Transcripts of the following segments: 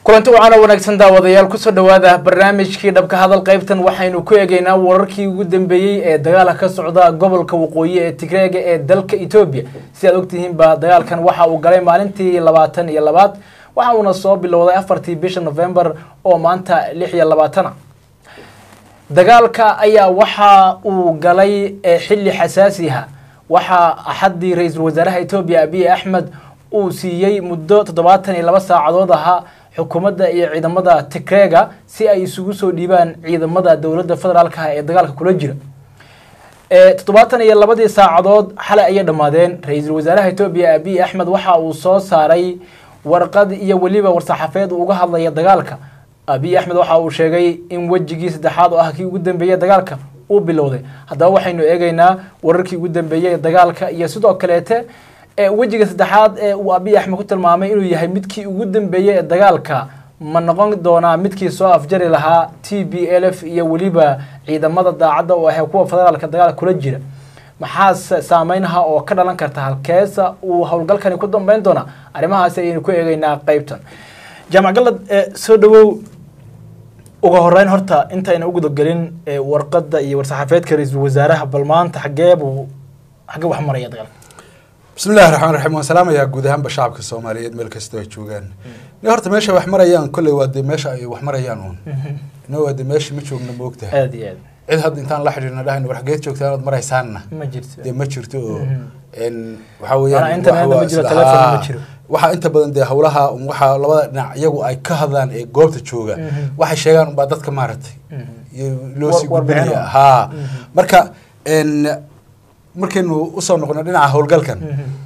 kulanti waxaana wanaagsan daawadayaal ku soo dhawaada barnaamijkii dhabka hadal qaybtan waxaynu ku eegaynaa wararkii ugu dambeeyay ee dagaalka ka socda gobolka waqooyi ee Tigreega ee dalka Itoobiya si aad ogtihiin ba dagaalkan waxa uu galay maalintii 22 waxa uu soo bilowday 4tii bisha November oo maanta 26 dagaalka ayaa waxa uu galay xilli xasaasi ah waxa axadii ra'iisul wasaaraha Itoobiya Abiy Ahmed uu siiyay muddo 72 saacadood ah xukuumadda iyo ciidamada Tigreega si ay isugu soo dhiibaan ciidamada dawladda federaalka ee dagaalka kula jira 72 saacadood xalay ay dhamaadeen ra'iisul wasaaraha Itoobiya Abiy Ahmed waxa uu soo saaray warqad iyo waliba warsaxaafeed uga hadlaya dagaalka Abiy Ahmed waxa uu sheegay in wajigii saddexaad oo ah kii ugu dambeeyay dagaalka uu bilowday haddaba waxaynu eegaynaa wararkii ugu dambeeyay dagaalka iyo sidoo kaleete wajiga saddexaad ee uu Abiy Ahmed ku tilmaamay inuu yahay midkii ugu dambeeyay dagaalka ma noqon doona midkii soo afjari lahaa TPLF iyo waliba ciidamada daacadda oo ah kuwa federaalka dagaalka kula jira maxaa saameynaha oo ka dhalan karta halkeesa uu hawlgalkani ku dambeyn doona arimahaas ayaynu ku eegaynaa qaybtan Jaamac Galad soo dhawow uga horeyn horta inta ayna ugu galin warqadda iyo warsaxaafeedka ra'iisul wasaaraha balmaanta xagee wax maraya dagaalka بسم الله الرحمن الرحيم والسلام يا جودهم بشعب الصوماليين ملك استوجوجان نهرت ماشي وحمريان كل واد ماشي وحمريان هون نو واد ماشي مشوق نموقته هادي عيد هاد انتان لحجنا ده نروح جيت شوكتان مرة سانة ما جرت دي ما جرتو إن وحويان أنا أنت ما جرت تلفون ما جرت waxa inta badan de hawlaha waxa labada dhinac iyagu ay ka hadlaan ee goobta jooga waxa sheegaan ba dadka maaratay loo sii gudbinaya ha marka markaynu u soo noqono dhinaca hawlgalkan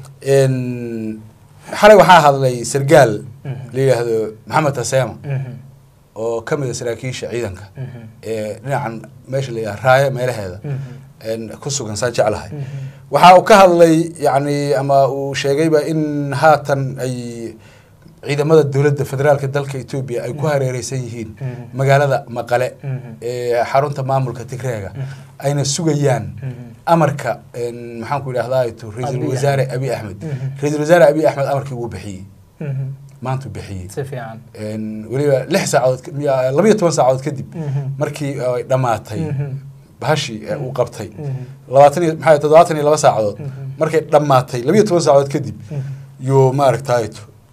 xalay waxaa hadlay sargaal la yiraahdo Maxamed Taseema oo ka mid ah saraakiisha ciidanka dhinacan meesha la yiraahdo raaya meelaheeda ku sugan saan jeclahay waxa uu ka hadlay yani ama uu sheegayba in haatan ay ciidamada dawladda federaalka dalka Itoobiya ay ku hareeraysan yihiin magaalada Maqale ee xarunta maamulka Tigreega ayna sugayaan amarka maxaan ku yiraahdaa ra'iisul wasaare Abiy Ahmed ra'iisul wasaare Abiy Ahmed amarkii uu bixiyay maanta bixiyay si fiican waliba 6 saacadood 12 saacadood kadib markii ay dhamaatay bahashi uu qabtay 72 saacadood markay dhamaatay 12 saacadood kadib yoo maaragtay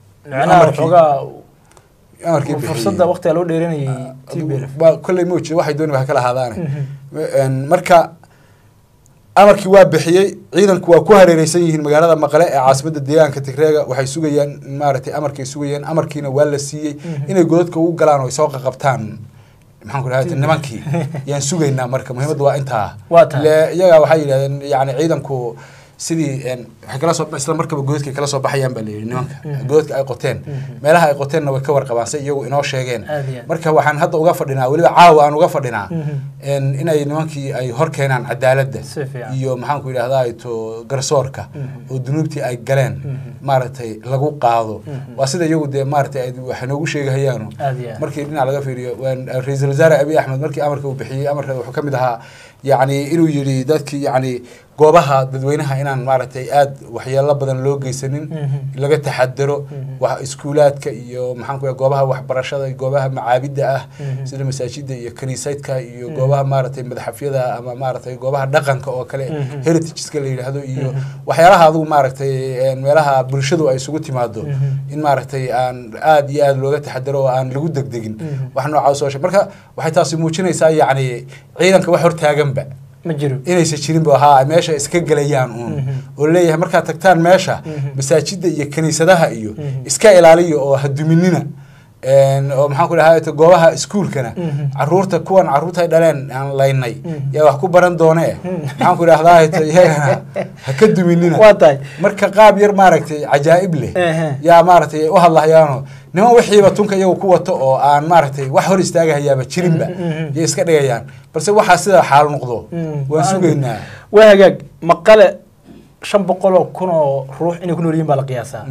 amarkii fursada waqti loo dheerinayay TPLF kulli muuji waxay doonayaan wax kala hadaan marka amarkii waa bixiyay ciidanku waa ku hareeraysan yihiin magaalada Maqale ee caasimadda deegaanka Tigreega waxay sugayaan maaragtay amarkii sugayaan amarkiina waa la siiyay inay godadka ugu galaan oo soo qabtaan maxaan ku raadin nimankii yaan sugaynaa marka muhiimadu waa inta iyaga waxay yiraahdeen yani ciidanku sidii waxa kala soo isla markaba godadka kala soo baxayaan baa leeyahay nimanka godadka ay qoteen meelaha ay qoteenna way ka warqabaan say iyagu inoo sheegeen marka waxaan hadda uga fadhinaa waliba caawa aan uga fadhinaa inay nimankii ay hor keenaan cadaaladda iyo maxaan ku yiraahdaa to garsoorka oo dunuubtii ay galeen maaragtay lagu qaado waa sida iyagu de maaragtay ay wax noogu sheegayaan markii dhinac laga fiiriyo ra'iisul wasaare Abiy Ahmed markii amarka uu bixiyay amarka wuxuu kamid ahaa yani inuu yiri dadkii yani goobaha dadweynaha inaan maaragtay aad waxyeello badan loo geysanin laga taxadaro wax iskuulaadka iyo maxaan ku goobaha waxbarashada iyo goobaha macaabida ah sida masaajidda iyo kaniisadka iyo goobaha maaragtay madaxafyada ama maaragtay goobaha dhaqanka oo kale heritageska la yiraahdo iyo waxyaalaha adigu maaragtay meelaha bulshadu ay isugu timaado in maaragtay aan aad iyo aad looga taxadaro oo aan lagu degdegin wax noocaas oo marka waxay taasi muujinaysaa yani ciidanka wax hortaaganba ma jiro inaysa jirin ba ha meesha iska galayaan oo leeyahay marka tagtaan meesha masaajidda iyo kaniisadaha iyo iska ilaaliyo oo haduminina oo maxaan ku dhahay goobaha iskuulkana caruurta ay dhaleen aan laynay yaa wax ku baran doonee maxaan ku dhaahdaa iyagana ha ka duminina marka qaab yar maaragtay ajaa'ib leh yaa maaragtay u hadlahayaano niman wixiiba tunka iyagu ku wato oo aan maaragtay wax hor istaagahayaaba jirinba iyo iska dhigayaan balse waxa sida xaal noqdo waan sugaynaa waa hagaag Maqale 500,000 oo ruux inay ku nool yihiin baa la qiyaasaa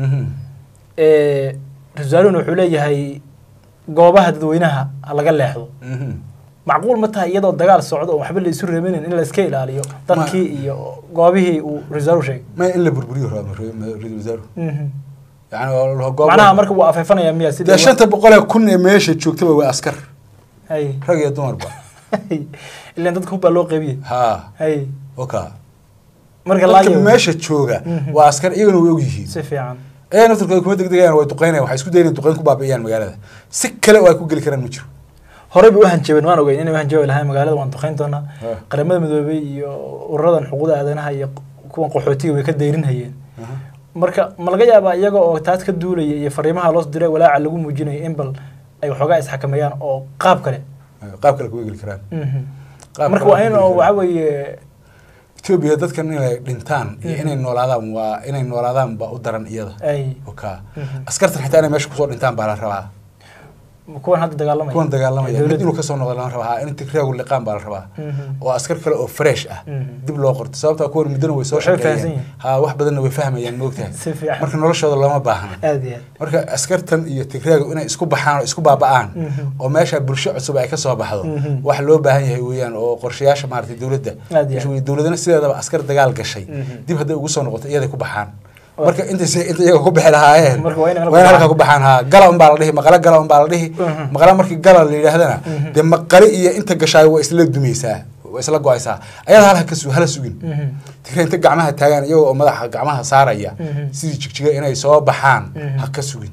رجالون وحولي هاي جوابها تدوينها على قل لحظة معقول متى يضع الدجال السعودي وحبل يسر منين إلا سكيل عليه تركي جوابه ورجالو شيء ما إلا بربريه هذا رجالو يعني معناها marka waa afeefanaya miya sidii 500 kun ee meesha joogtaba waa askar hay rag iyo dumarba ilaa dadku baa loo qaybiyay ha hay okay marka laayo meesha jooga waa askar iyaguna way og yihiin si fiican naftarkooda kuma degdegayaan way duqeynayaan waxay isku dayeen duqeyn ku baabi'iyaan magaalada si kale oo ay ku gali karaan ma jiro horey buu hanjabeen waan ogeyn inay hanjabay lahayn magaalada waan duqeyn doonaa qaramada midoobay iyo ururadan xuquuqda aadanaha iyo kuwan qaxootiga way ka deyrinayeen marka ma laga yaabaa iyaga oo taas ka duulaya iyo fariimaha loo diray walaaca lagu muujinayo in bal ay waxoogaa isxakameeyaan oo qaab kale ku gali karaan marka waa in waxa weeye Ethiopia dadkan inay dhintaan inay noolaadaan ba u daran iyada okay askartan xitaa inay meesha ku soo dhintaan baa la rabaa kuwan hadda dagaalamaya mid inuu ka soo noqdo la rabaa in Tigreegu liqaan baa la rabaa oo askar kale oo fresh ah dib loo qorto sababta kuwan midna way soo shaqeeyeen wax badan way fahmayaan moogtahay marka noloshooda lama baahna marka askartan iyo Tigreegu inay isku baxaan oo isku baaba'aan oo meesha bulsho cusub ay ka soo baxdo wax loo baahan yahay weeyaan oo qorshayaasha maartay dawladana sideedaba askar dagaal gashay dib haday ugu soo noqoto iyada ku baxaan marka inta iyaga ku bixi lahaayeen way halka ku baxaan ha gala baa la dhihi maqala gala baa la dhihi maqala markii gala la yiraahdana de maqali iyo inta gashay waa isla dumaysaa waa isla go'aysaa ayada hala sugin Tigreeg inta gacmaha taagan iyagoo madaxa gacmaha saaraya sidii jigjiga inay soo baxaan ha ka sugin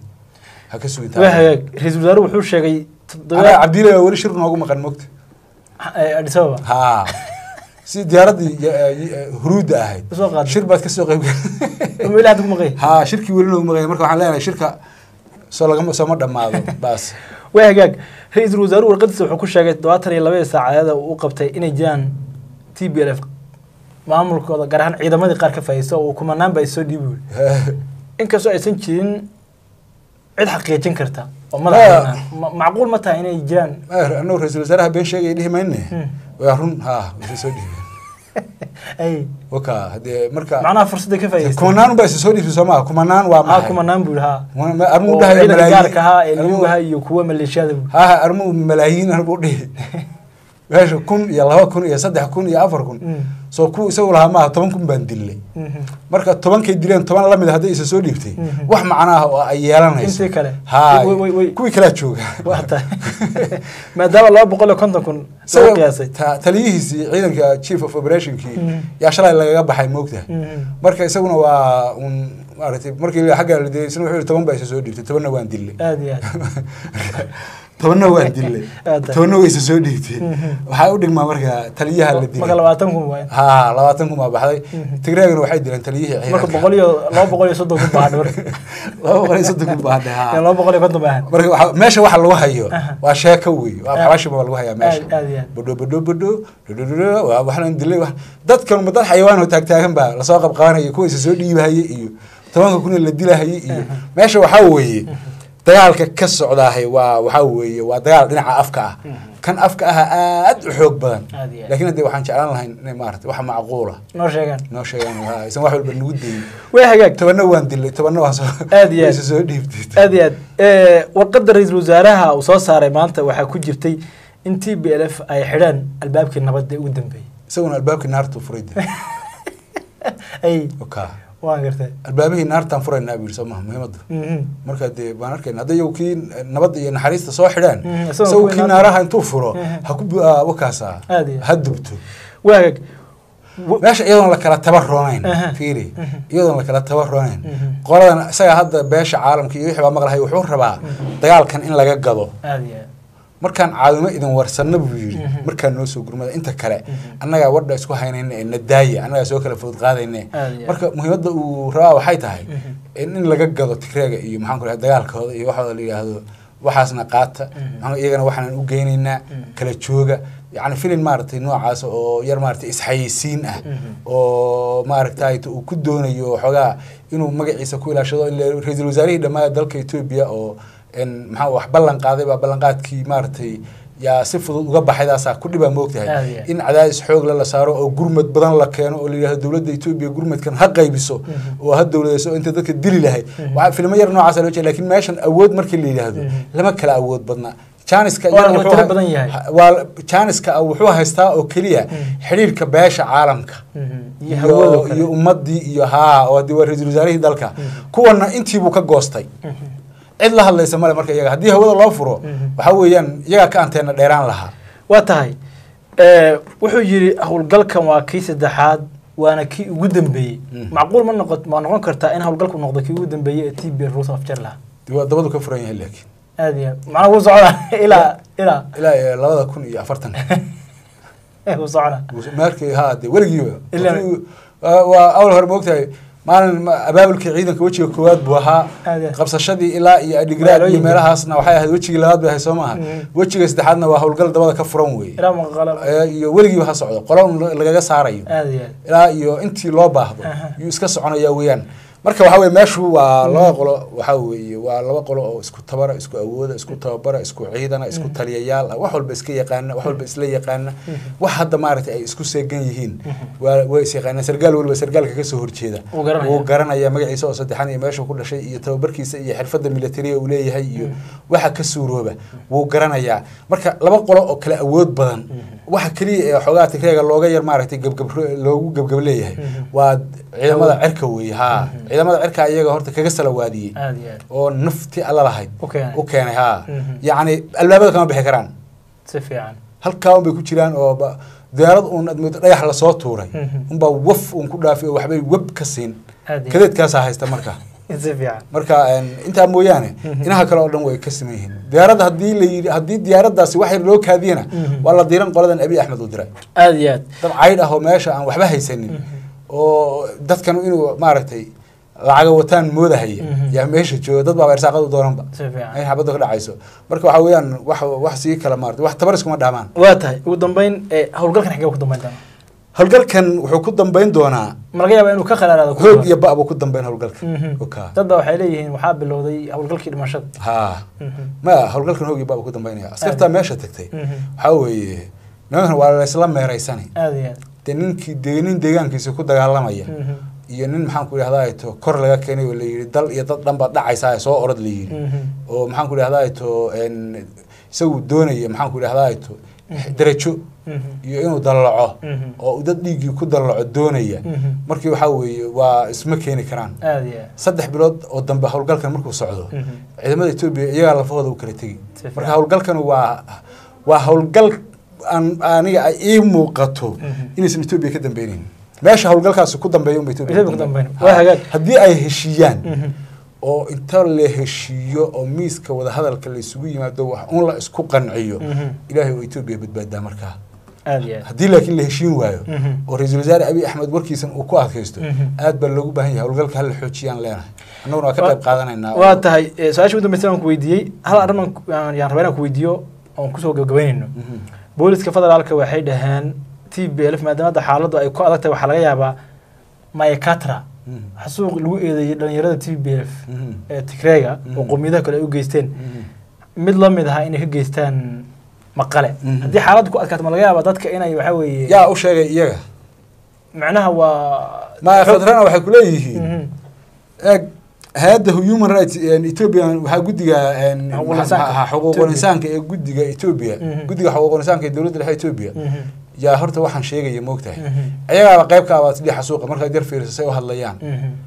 ra'iisul wasaaruhu wuxuu sheegay Cabdiilaahi wali shir noogu maqan moogta Addis Ababa ha si diyaaradii huruuda ahayd shir baad ka soo qayb galay ma ilaahay kuma qeey ha shirki wali noogu maqan marka waxaan leenahay shirka soo ma dhamaado baas way hagaag ra'iisul wasaaruhu warqadiisa wuxuu ku sheegay 72 saacadood uu qabtay inay jiraan TPLF maamulkooda gaar ahaan ciidamadii qaar ka faa'iiso oo kumanaan bay soo dhiibay inkastoo aysan jirin cid xaqiijin karta oo madaxda macquul ma tahay inay jiraan anuu ra'iisul wasaaraha been sheegay dhihimayne waa run soo dhiibay ay waka hadee marka macnaha fursada ka faa'iisto kumanaan baa soo dhiibay Soomaa kumanaan waa ma kumanaan buu armu dhahay malaayiin ilmuha iyo kuwa maleeshiyada armu malaayiin arbu dhihi weesha 1000 iyo 2000 iyo 3000 iyo 4000 soo ku isagu lahaa ma 10000 baan dilay marka 10 kay dileen 10 la mid haday isa soo dhiibtay wax macnaaha oo ay yeelanayso kuwi kala jooga waxa maadaama 250 soo qiyaasay taliyihiisi ciidanka chief of operationki yaa shalay laga baxay moogta marka isaguna waa maartay markii xagga la deeyay wuxuu 10 baa isa soo dhiibtay 10 waan dilay tobanna waan dilay tobanna way soo dhiibtay waxa u dhigmaa marka taliyaha la dilay marka 20 way 20 ma baxday Tigreegna waxay dileen taliyihii marka 230 ku baxday marka 230 ku baxday 250 baahan marka meesha waxa lagu hayo waa sheeko weey waa xawaashi baa lagu hayaa meesha badho waa waxaan dilay dadkan dad xayawaan oo taagtaagan baa la soo qabqabanaya kuwa soo dhiibahayay iyo 10 la dilahayay iyo meesha waxa weeye dagaalka ka socdaahay waxa weeye waa dagaal dhinaca afka ah kan afka ah aad u xoog badan laakiin hadii waxaan jeclaan lahayn inay maartay wax macquul ah noo sheegan isan wax walba nagu deeyay way hagaag tobanna waan dilay tobanna waan soo dhiibtay aad warqadda ra'iisul wasaaraha uu soo saaray maanta waxa ku jirtay in TPLF ay xidhaan albaabkii nabadda ugu dambeeyay isaguna albaabkii naartu furay ay okay waan gartay albaabihii naartan furayna buu soo muhiimada marka de baan arkay haday uu kii nabad iyo naxariista soo xidhaan soo kii naaraha intuu furo ha ku wakaasa hadubto waag meesha iyadoon la kala tabarroonayn fiiri iyadoon la kala tabarroonayn qoladan isaga hadda beesha caalamka iyo wixii baa maqlahay wuxuu rabaa dagaalkan in laga gado markaan caawimo idin warsanna buu yiri markaan noo soo gurmada inta kale annaga wadda isku haynayna nadaaya annaga soo kala fudud qaadayna marka muhiimadda uu rabaa waxay tahay in laga gado Tigreega iyo maxaan ku rahay dagaalkooda iyo waxa la yiraahdo waxaasna qaata iyagana waxaan u geynaynaa kala jooga يعني فيلم مارتي نوع عاس أو ير مارتي إسحايسين أو مارتي uu ku doonayo xogaa inuu magaciisa ku ilaashado in ra'iisul wasaaraha dhammaan dalka Itoobiya oo in maxaa wax ballan qaaday ba ballan qaadkii maartay yaa si fudud uga baxaydaas ku dhiba moogtahay in cadaadis xoog la saaro oo gurmad badan la keeno oo leeyahay dawladda Itoobiya gurmadkan ha qaybiso oo ha dawladayso inta dadka dili lahayd waxa fiilmo yar noocaas loo jeedaa laakiin meeshan awood markii la yiraahdo lama kala awood badna janiska waa janiska wuxuu haystaa oo keliya xiriirka beesha caalamka iyo ummadii iyo oo dii ra'iisul wasaarihii dalka kuwana intii buu ka goostay cid la hadlaysa male marka iyaga haddii hawada loo furo waxa weeyaan iyaga ka anteena dheeraan lahaa waa tahay wuxuu yiri hawlgalkan waa kii saddexaad waana kii ugu dambeeyay macquul ma noqon kartaa in hawlgalku noqdo kii ugu dambeeyay TB Ruus of Jarlaha dabadu ka furan yahay laakiin aad macna wuu socdaa ilaa 2040 wuu socdaa markii haade waligiiba waa awal hore moogtahay maalin abaabulkii ciidanka wajiga koowaad buu ahaa qabsashadii ilaa iyo adigraad iyo meelahaasna waxay ahayd wajigii labaad bay ahayd soo maaha wajiga saddexaadna waa hawlgal dabada ka furan weeye iyo weligiiba ha socdo qolon lagaga saarayo ilaa iyo intii loo baahdo yuu iska soconaya weeyaan marka waxa weeye meeshu waa laba qolo waxa weeye waa laba qolo oo isku tabara isku awooda isku tabara isku ciidana isku taliyayaal wax walba iska yaqaan wax walba isla yaqaan wax hadda maaragtay ay isku seegan yihiin waa is yaqaan sargaal walba sargaalka ka soo horjeeda oo garanaya magaciisa oo saddexan iyo meesha ku dhashay iyo tababarkiisa iyo xirfadda militariga uu leeyahay iyo waxa ka suurooba wuu garanaya marka laba qolo oo kala awood badan waxa kaliya ee xogaa Tigreega looga yar maaragtay loogu gabgab leeyahay waa ciidamada cirka weeye ciidamada cirka iyaga horta kaga salawaadiyay oo nafti alla lahayd oo keenay yaani albaabada kama bixi karaan si fiican halka bay ku jiraan oo diyaarad uun dhagax la soo tuuray unba waf uun ku dhaafay waxbay web ka siin kadeedkaas haysta marka si fiican marka inta mooyaane inaha kale oo dhan way ka sameeyeen diyaarada hadii diyaaradaasi wax loo kaadiyana wala diiran qoladan Abiy Ahmed u diray aad iyo aad dad cayd ah oo meesha aan waxba haysanin oo dadkan inuu maaragtay lacag wataan moodahaya yaa meesha jooga dad baa irsaaqad u dooranba ay xabada ka dhacayso marka waxa weeyaan wax si kala maartay wax tabar iskuma dhaamaan waa tahay ugu dambeyn hawlgalkan xigay ku dambeyn doona hawlgalkan wuxuu ku dambeyn doonaa ma laga yaabaa inuu ka khalaalaado xoog iyo baab ku dambeyn hawlgalkan dad baa waxay leeyihiin waxa bilowday hawlgalkii dhimashada ma hawlgalkan xoog iyo baab ku dambeynaya askarta meesha tagtay waxa weeye nimankan waa la isla meeraysanay aad iyo nin deegaankiisa ku dagaalamaya iyo nin maxaan ku yiraahdaa to kor laga keenay oo la yiri dal iyo dad dhan ba dhacaysa soo orod la yiri oo maxaan ku yiraahdaa to isagu doonaya maxaan ku yiraahdaa to darajo iyo inuu dalaco oo dad dhiigi ku dalaco doonaya markii waxa weeye waa isma keeni karaan saddex bilood oo dambe hawlgalkan markuu socdo ciidamada Itoobiya iyaga lafahooda u kala tagi marka hawlgalkan waa hawlgal aniga ay muuqato inaysan Itoobiya ka dambeeynin meesha hawlgalkaas ku dambeeyo Itoobiya haddii ay heshiiyaan oo inta la heshiiyo oo miiska wada hadalka la isugu yimaado wax un la isku qanciyo Ilaahay oo Itoobiya badbaada markaa haddii laakiin la heshiin waayo oo ra'iisul wasaare Abiy Ahmed warkiisan uu ku adkaysto aad baa loogu baahan yahay hawlgalka hal xoojiyaan leenahay annaguna ka qayb qaadanaynaa waa tahay su'aasha ugu dambeysay aan ku weydiiyay hal arrin aan rabaa inaan ku weydiiyo oo ku soo gabagabeynayno booliska federaalka waxay dhahaan TPLF maadaama xaaladdu ay ku adagtahay waxa laga yaabaa Mayakatra xasuuq lagu eedeeyay dhalinyarada TPLF ee Tigreega oo qowmiyadaha kale u geysteen mid la mid ah inay ka geystaan maqale haddii xaaladdu ku adkaato ma laga yaabaa dadka inay waxa weeye yaa u sheegay iyaga macnaha waa Mayakatrana waxay ku leeyihiin هذا human rights Ethiopia waxa gudiga xuquuqul insaanka ee gudiga Ethiopia gudiga xuquuqul insaanka ee dawladda dhexe Ethiopia yaa horta waxaan sheegay moogtahay ayaga qayb ka ah sidii xasuuqa marka dir fiirsay oo hadlayaan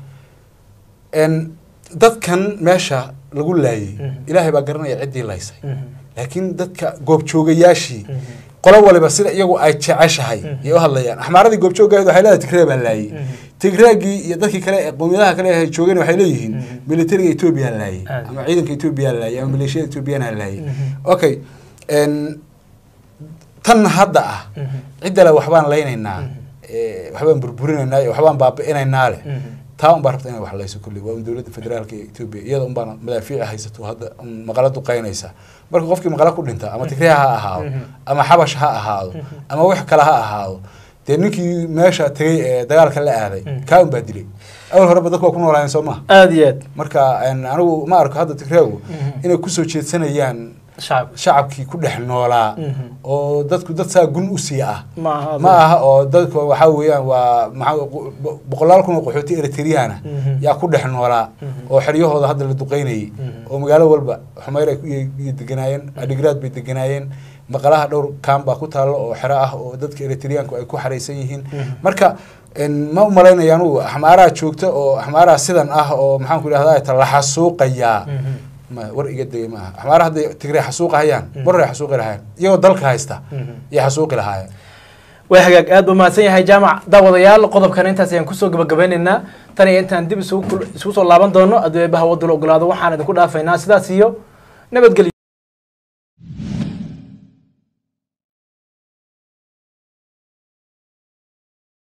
dadkan meesha lagu laayay Ilaahay baa garanaya cidii laysay laakiin dadka goob joogayaashii qolo waliba sida iyagu ay jeceshahay iyo hadlayaan axmaaradii goob joogaydu waxay leedahay Tigreeg baa laayay Tigreegi iyo dadkii kale ee qowmiyadaha kale ay joogeen waxay leeyihiin militariga Ethiopia laayay ama ciidanka Ethiopia laayay ama maleeshiyada Ethiopia laayay okay tan hadda cid la waxbaan leenaynaa waxbaan burburinaynaa waxbaan baabi'inaynaa leh taa un barabta inay wax layso kulli waa dawladda federaalka ee Ethiopia iyada un baan madaafiic haysato hadda maqaladu qaynaysa marka qofkii maqala ku dhinta ama Tigreeg ha ahaado ama Xabash ha ahaado ama wax kale ha ahaado ninkii meesha tagay ee dagaalka la aaday ka un baa dilay awal hore dadku ku noolaayeen Soomaa aad iyo aad marka anigu ma arko hadda Tigreegu inay ku soo jeedsanayaan shacabkii ku dhex noolaa oo dadku dad saa gun u sii ah ma aha oo dadku waxa weeyaan waa boqolaal kun oo qaxooti Eritrean yaa ku dhex noolaa oo xeriyahooda hadda la duqeynayay oo magaalo walba Xumayr ay deganaayeen Adigraad bay deganaayeen maqalaha dhowr kaamba ku taalo oo xero ah oo dadka Eritreanku ay ku xareysan yihiin marka ma u malaynayaan uu Axmaaraha joogto oo Axmaaraha sidan ah oo maxaan ku yiraahdaa la xasuuqaya ما ورقة دي ما حمار هذا تقري حسوق هيان برا حسوق لها يو ضلك هايستا يا حسوق لها وحقك أدو ما سين هاي جامع داود يال قضب كان أنت سين كسوق بجبين إننا تاني أنت عندي بسوق لابن دونه أدو بها ودلو قلادو وحنا كلها في ناس ذا سيو نبت